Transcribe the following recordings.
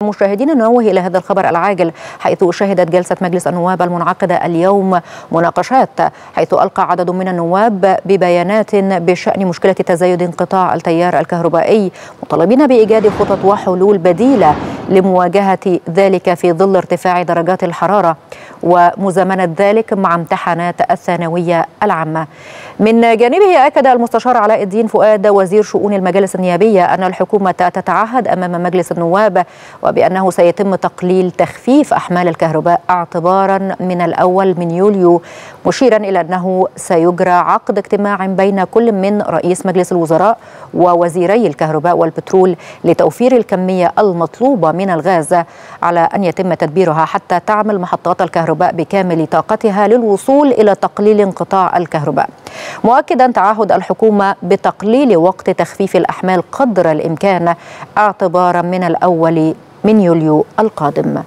مشاهدينا ننوه إلى هذا الخبر العاجل، حيث شهدت جلسة مجلس النواب المنعقدة اليوم مناقشات، حيث ألقى عدد من النواب ببيانات بشأن مشكلة تزايد انقطاع التيار الكهربائي، مطالبين بإيجاد خطط وحلول بديلة لمواجهة ذلك في ظل ارتفاع درجات الحرارة ومزامنة ذلك مع امتحانات الثانوية العامة. من جانبه أكد المستشار علاء الدين فؤاد وزير شؤون المجالس النيابية أن الحكومة تتعهد أمام مجلس النواب وبأنه سيتم تخفيف أحمال الكهرباء اعتبارا من الأول من يوليو، مشيرا إلى أنه سيجرى عقد اجتماع بين كل من رئيس مجلس الوزراء ووزيري الكهرباء والبترول لتوفير الكمية المطلوبة من الغاز، على أن يتم تدبيرها حتى تعمل محطات الكهرباء بكامل طاقتها للوصول إلى تقليل انقطاع الكهرباء، مؤكدا تعهد الحكومة بتقليل وقت تخفيف الأحمال قدر الإمكان اعتبارا من الأول من يوليو القادم.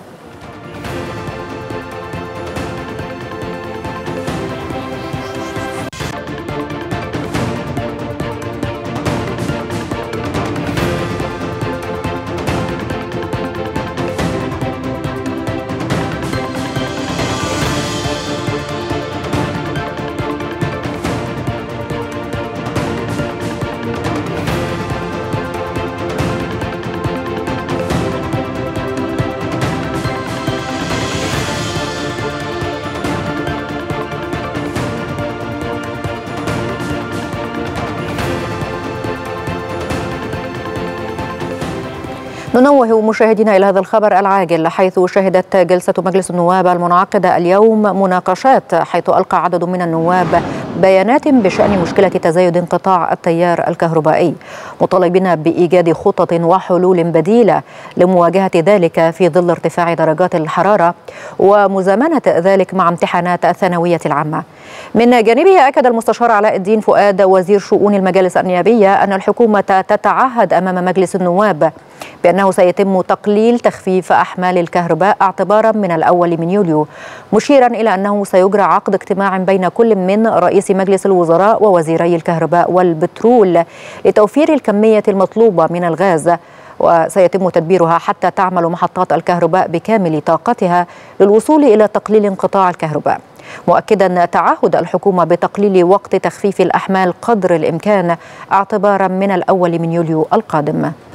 ننوه مشاهدينا إلى هذا الخبر العاجل، حيث شهدت جلسة مجلس النواب المنعقدة اليوم مناقشات، حيث ألقى عدد من النواب بيانات بشأن مشكلة تزايد انقطاع التيار الكهربائي، مطالبين بإيجاد خطط وحلول بديلة لمواجهة ذلك في ظل ارتفاع درجات الحرارة ومزامنة ذلك مع امتحانات الثانوية العامة. من جانبه أكد المستشار علاء الدين فؤاد وزير شؤون المجالس النيابية أن الحكومة تتعهد أمام مجلس النواب بأنه سيتم تخفيف أحمال الكهرباء اعتبارا من الأول من يوليو، مشيرا إلى أنه سيجرى عقد اجتماع بين كل من رئيس مجلس الوزراء ووزيري الكهرباء والبترول لتوفير الكمية المطلوبة من الغاز، وسيتم تدبيرها حتى تعمل محطات الكهرباء بكامل طاقتها للوصول إلى تقليل انقطاع الكهرباء، مؤكدا تعهد الحكومة بتقليل وقت تخفيف الأحمال قدر الإمكان اعتبارا من الأول من يوليو القادم.